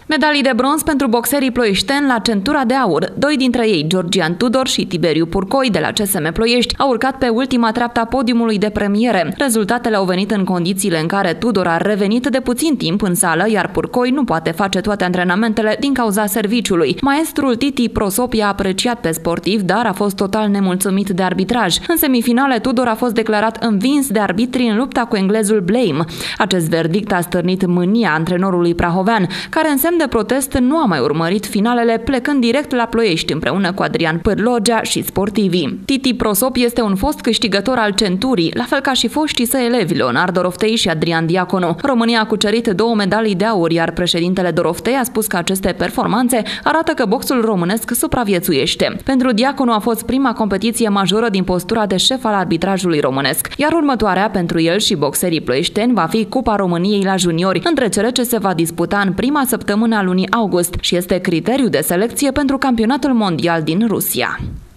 Medalii de bronz pentru boxerii ploieșteni la centura de aur. Doi dintre ei, Georgian Tudor și Tiberiu Purcoi de la CSM Ploiești, au urcat pe ultima treaptă a podiumului de premiere. Rezultatele au venit în condițiile în care Tudor a revenit de puțin timp în sală, iar Purcoi nu poate face toate antrenamentele din cauza serviciului. Maestrul Titi Prosop i-a apreciat pe sportiv, dar a fost total nemulțumit de arbitraj. În semifinale, Tudor a fost declarat învins de arbitri în lupta cu englezul Blame. Acest verdict a stârnit mânia antrenorului prahovean, care în semn de protest nu a mai urmărit finalele, plecând direct la Ploiești împreună cu Adrian Pârlogea și sportivii. Titi Prosop este un fost câștigător al centurii, la fel ca și foștii săi elevi Leonard Doroftei și Adrian Diaconu. România a cucerit 2 medalii de aur, iar președintele Doroftei a spus că aceste performanțe arată că boxul românesc supraviețuiește. Pentru Diaconu a fost prima competiție majoră din postura de șef al arbitrajului românesc, iar următoarea pentru el și boxerii ploieșteni va fi Cupa României la juniori, întrecere ce se va disputa în prima săptămână a lunii august și este criteriu de selecție pentru campionatul mondial din Rusia.